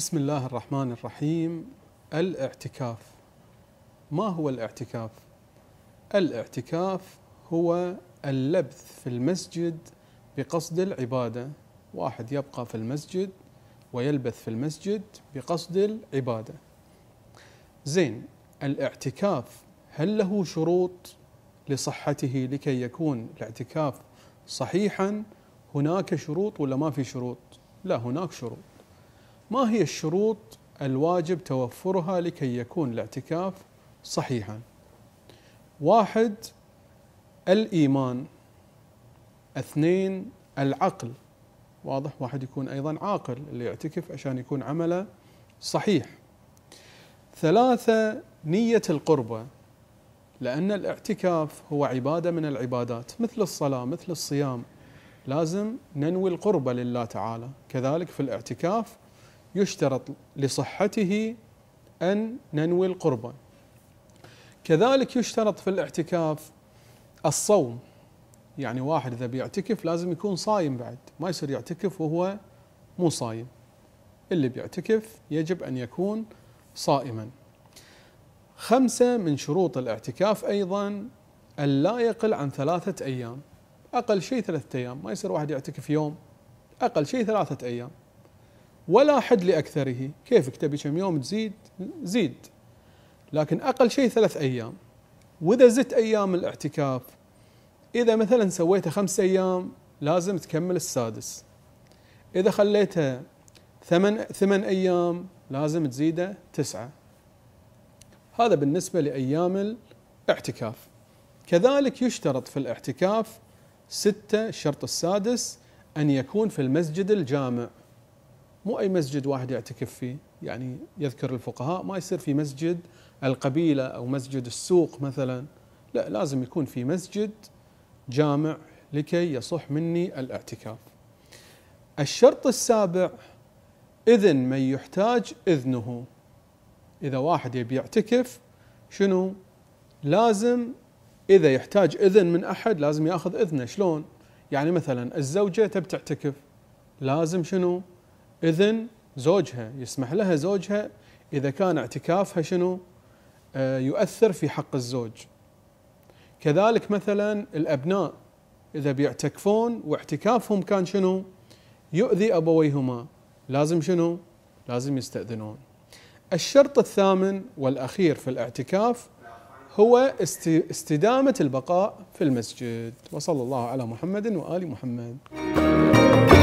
بسم الله الرحمن الرحيم. الاعتكاف. ما هو الاعتكاف؟ الاعتكاف هو اللبث في المسجد بقصد العبادة. واحد يبقى في المسجد ويلبث في المسجد بقصد العبادة. زين، الاعتكاف هل له شروط لصحته لكي يكون الاعتكاف صحيحا؟ هناك شروط ولا ما في شروط؟ لا، هناك شروط. ما هي الشروط الواجب توفرها لكي يكون الاعتكاف صحيحا؟ 1. الإيمان. 2. العقل. واضح، واحد يكون أيضا عاقل اللي يعتكف عشان يكون عمله صحيح. 3. نية القربة، لأن الاعتكاف هو عبادة من العبادات مثل الصلاة مثل الصيام، لازم ننوي القربة لله تعالى. كذلك في الاعتكاف يشترط لصحته أن ننوي القربة. كذلك يشترط في الاعتكاف الصوم، يعني واحد إذا بيعتكف لازم يكون صايم بعد، ما يصير يعتكف وهو مو صايم. اللي بيعتكف يجب أن يكون صائما. 5 من شروط الاعتكاف أيضا ألا يقل عن 3 أيام. أقل شيء 3 أيام، ما يصير واحد يعتكف يوم، أقل شيء 3 أيام، ولا حد لأكثره. كيفك تبي كم يوم تزيد زيد، لكن أقل شيء 3 أيام. وإذا زدت أيام الاعتكاف، إذا مثلا سويته 5 أيام لازم تكمل السادس، إذا خليته 8 أيام لازم تزيده 9. هذا بالنسبة لأيام الاعتكاف. كذلك يشترط في الاعتكاف 6. الشرط السادس أن يكون في المسجد الجامع، مو أي مسجد واحد يعتكف فيه. يعني يذكر الفقهاء ما يصير في مسجد القبيلة أو مسجد السوق مثلا، لا، لازم يكون في مسجد جامع لكي يصح مني الاعتكاف. الشرط السابع إذن من يحتاج إذنه. إذا واحد يبي يعتكف شنو؟ لازم إذا يحتاج إذن من أحد لازم يأخذ إذنه. شلون؟ يعني مثلا الزوجة تبي تعتكف، لازم شنو؟ إذن زوجها، يسمح لها زوجها إذا كان اعتكافها شنو؟ يؤثر في حق الزوج. كذلك مثلا الأبناء إذا بيعتكفون واعتكافهم كان شنو؟ يؤذي أبويهما، لازم شنو؟ لازم يستأذنون. الشرط الثامن والأخير في الاعتكاف هو استدامة البقاء في المسجد. وصلى الله على محمد وآل محمد.